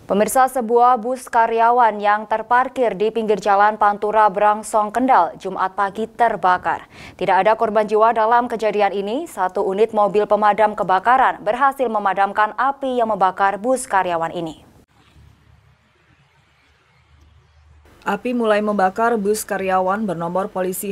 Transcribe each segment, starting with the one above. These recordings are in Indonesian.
Pemirsa, sebuah bus karyawan yang terparkir di pinggir jalan Pantura Brangsong Kendal Jumat pagi terbakar. Tidak ada korban jiwa dalam kejadian ini. Satu unit mobil pemadam kebakaran berhasil memadamkan api yang membakar bus karyawan ini. Api mulai membakar bus karyawan bernomor polisi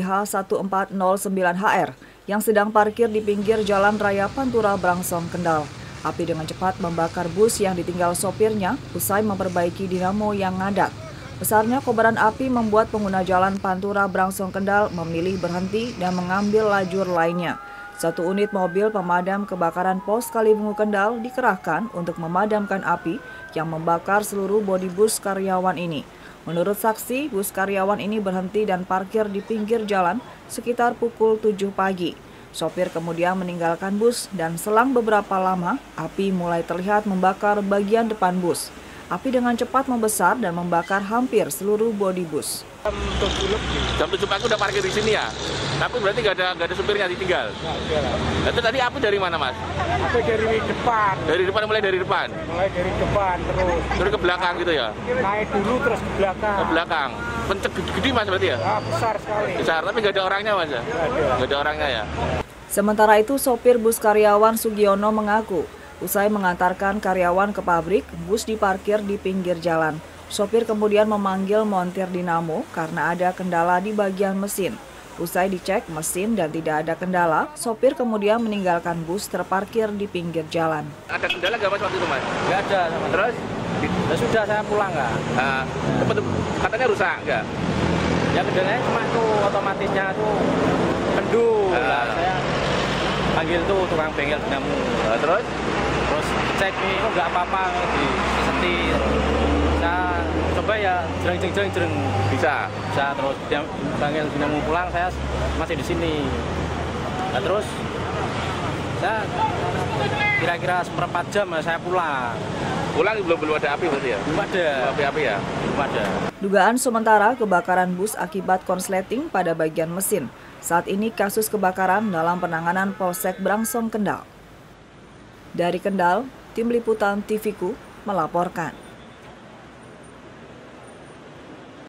H1409HR yang sedang parkir di pinggir jalan raya Pantura Brangsong Kendal. Api dengan cepat membakar bus yang ditinggal sopirnya usai memperbaiki dinamo yang ngadat. Besarnya kobaran api membuat pengguna jalan Pantura Brangsong Kendal memilih berhenti dan mengambil lajur lainnya. Satu unit mobil pemadam kebakaran Pos Kalibungu Kendal dikerahkan untuk memadamkan api yang membakar seluruh bodi bus karyawan ini. Menurut saksi, bus karyawan ini berhenti dan parkir di pinggir jalan sekitar pukul 7 pagi. Sopir kemudian meninggalkan bus dan selang beberapa lama, api mulai terlihat membakar bagian depan bus. Api dengan cepat membesar dan membakar hampir seluruh bodi bus. Jam 7 pagi udah parkir di sini ya? Tapi berarti nggak ada supirnya ditinggal? Itu tadi api dari mana, Mas? Api dari depan. Dari depan, mulai dari depan? Mulai dari depan terus ke belakang gitu ya? Naik dulu terus ke belakang. Ke belakang. Pencet gede, Mas, berarti ya? Besar sekali. Besar, tapi nggak ada orangnya, Mas ya? Nggak ada orangnya ya? Sementara itu, sopir bus karyawan Sugiono mengaku, usai mengantarkan karyawan ke pabrik, bus diparkir di pinggir jalan. Sopir kemudian memanggil montir dinamo karena ada kendala di bagian mesin. Usai dicek mesin dan tidak ada kendala, sopir kemudian meninggalkan bus terparkir di pinggir jalan. Ada kendala nggak, Mas, waktu itu, Mas? Nggak ada. Terus? Ya sudah, saya pulang nggak? Katanya rusak nggak? Ya kendalanya cuma tuh otomatisnya tuh kendul. Saya panggil tuh tukang bengkel dinamo. Terus cek nih kok nggak apa-apa disetir. Saya coba ya jreng bisa terus dia panggil dinamo pulang, saya masih di sini. Nah, terus saya kira-kira seperempat jam saya pulang. Belum ada api berarti ya? Belum ada. Api ya? Belum ada. Dugaan sementara kebakaran bus akibat korsleting pada bagian mesin. Saat ini kasus kebakaran dalam penanganan Polsek Brangsong Kendal. Dari Kendal, Tim Liputan TVku melaporkan.